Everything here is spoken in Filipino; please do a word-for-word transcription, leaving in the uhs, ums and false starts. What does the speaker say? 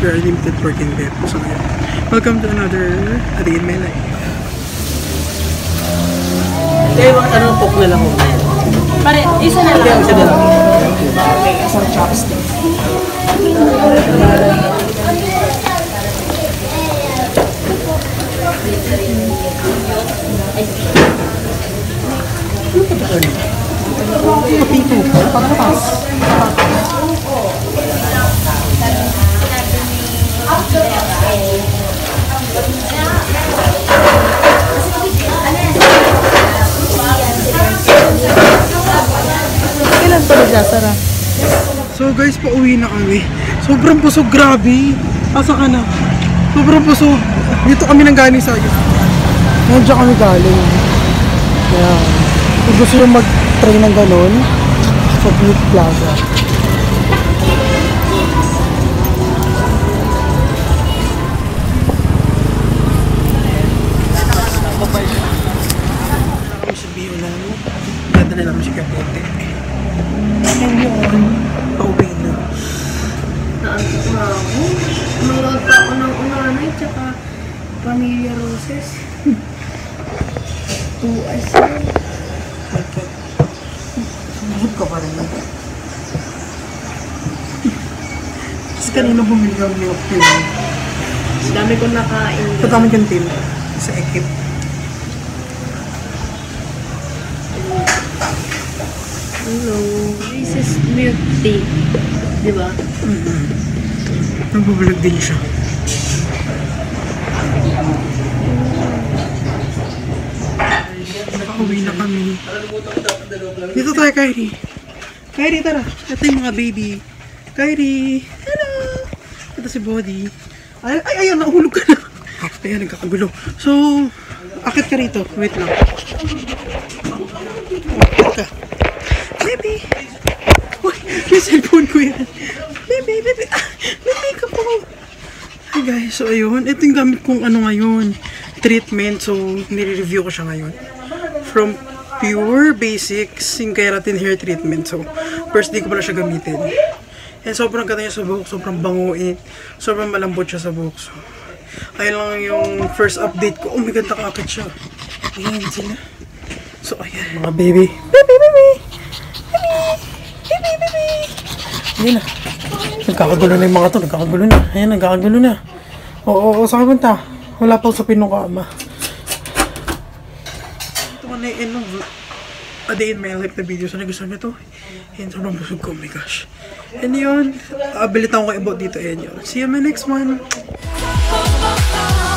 We are limited working there. So yeah. Welcome to another A Day in My Life. Kaya ano pok na lang mo? Pare, isa na lang. Isa na lang. Okay, isang chopstick. Kapito. Pagkapas. Kailan pa nagsasara? So guys, pauwi na kami. Sobrang busog, grabe. Asa ka na? Sobrang busog. Dito kami nang galing sa iyo. Nandiyan kami galing. Kaya, kung gusto nyo mag-try ng ganon, sa Beauty Plaza. Kami sa Bio na ano. Dadala namin si Kapete. Hindi ako. Pauwi na. Naantok na ako. Nanood pa ako ng Unanay tsaka Pamilya Roses. Two hours na. Bakit? Sumahod ka pa rin. Kasi kanina bumili kami ng film. Mas dami kong nakain. Ito kami kantin sa ekip. Hello. This is milk tea. Diba? Mm-hmm. Nagbabalag din siya. Nakauwi na kami. Dito tayo, Kyrie. Kyrie, tara. Ito yung mga baby. Kyrie. Hello. Ito si Body. Ay, ay, ayun, nahulog ka na. Ayan, nagkakagulo. So, akit ka rito. Wait lang. Akit ka. Baby. Uy, yung cellphone ko yan. Baby, baby. Ah, may makeup ako. Hi guys, so ayun. Ito yung gamit kong ano ngayon. Treatment. So, nire-review ko siya ngayon. From Pure Basics yung Keratin Hair Treatment. So, first day ko pala siya gamitin. And sobrang ganda niya sa buhok. Sobrang banguin. Sobrang malambot siya sa buhok. So, ayun lang yung first update ko. Oh my God, nakakit siya. Ayan sila. So, ayan. Mga baby. Baby, baby. Baby, baby. Ayan na. Nagkakagulo na yung mga to. Nagkakagulo na. Ayan, nagkakagulo na. Oo, oo, saan ka punta? Wala pa sa pinukama. Ito ka na yung ano, A Day in My Life na video. Sana gusto niyo to. Ayan, sobrang busog ko. Oh my gosh. And yun, abilitan ko kayo about dito. Ayan yun. See you in my next one.